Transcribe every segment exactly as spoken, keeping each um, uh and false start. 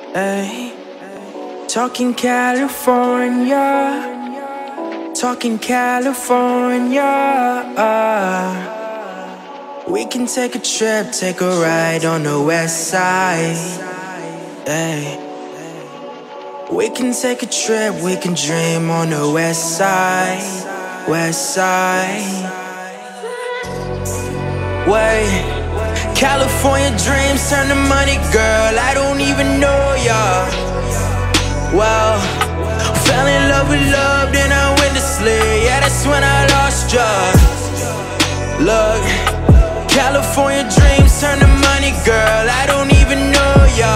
Ay, talking California, talking California. We can take a trip, take a ride on the west side. Ay, we can take a trip, we can dream on the west side, west side. Wait, California dreams turn to money, girl, I don't even know ya. Well, fell in love with love, then I went to sleep. Yeah, that's when I lost ya. Look, California dreams turn to money, girl, I don't even know ya.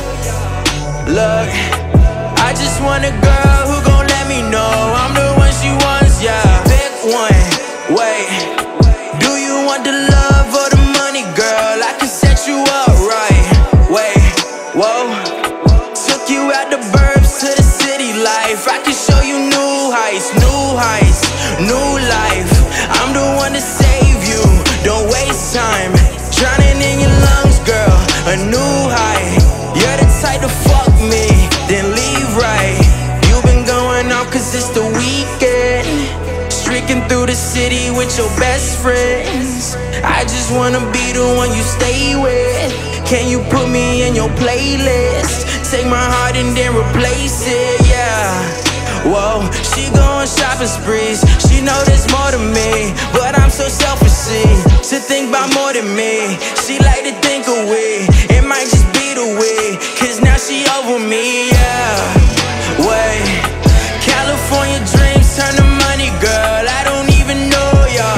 Look, I just want a girl who gon' let me know I'm the one she wants, yeah. Pick one, wait, do you want the love or the money, girl? I can set you up right. Wait, whoa, took you out the burbs to the city life. I can show you new heights, new heights, new life. I'm the one to save you, don't waste time drowning in your lungs, girl, a new high. You're the type to fuck me, then leave right. You've been going off cause it's the weekend, streaking through the city with your best friends. I just wanna be the one you stay with. Can you put me in your playlist? Take my heart and then replace it, yeah. Whoa, she going shopping sprees. She know there's more to me, but I'm so selfish, see, to think about more than me. She like to think away, it might just be the way, cause now she over me, yeah. Wait, California dreams turn to money, girl, I don't even know ya.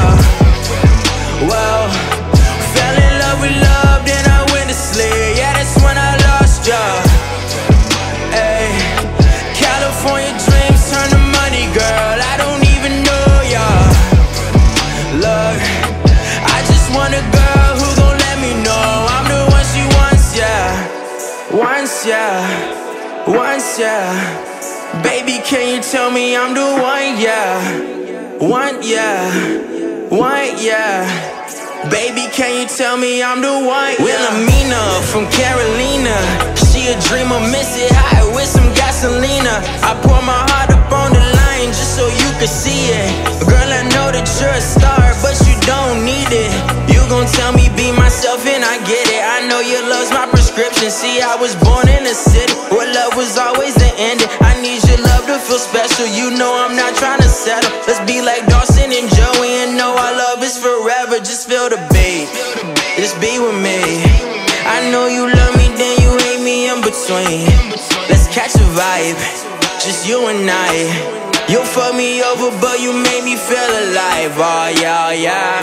Well, fell in love with love, then I went to sleep. Yeah, that's when I lost ya. Ay, California dreams turn to money, girl, I don't even know ya. Look, I just want a girl who gon' let me know I'm the one she wants, yeah. Once, yeah, once, yeah. Baby, can you tell me I'm the one, yeah. One, yeah, one, yeah. Baby, can you tell me I'm the one, yeah. Wilhelmina from Carolina, she a dreamer, miss it high with some gasolina. I pour my heart up on the line just so you can see it. Girl, I know that you're a star, but you don't need it. You gon' tell me be myself and I get it. I know your love's my prescription. See, I was born in a city where love was always the end. I need your love to feel special. You know I'm not trying to settle. Let's be like Dawson and Joey and know our love is forever. Just feel the beat, just be with me. I know you love me, then you hate me in between. Let's catch a vibe, just you and I. You fuck me over, but you made me feel alive. Oh yeah, yeah.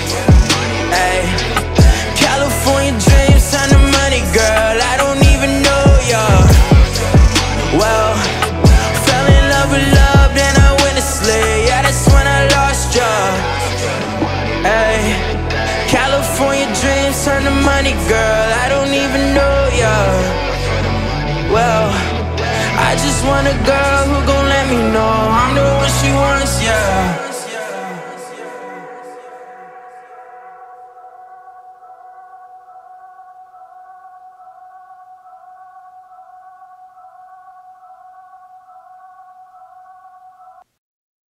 Ay, California dreams turn to money, girl, I don't even know ya. Well, fell in love with love, then I went to sleep. Yeah, that's when I lost ya. Ay, California dreams turn to money, girl, I don't even know ya. Well, I just want a girl who gon' let me know I'm the one she wants, yeah.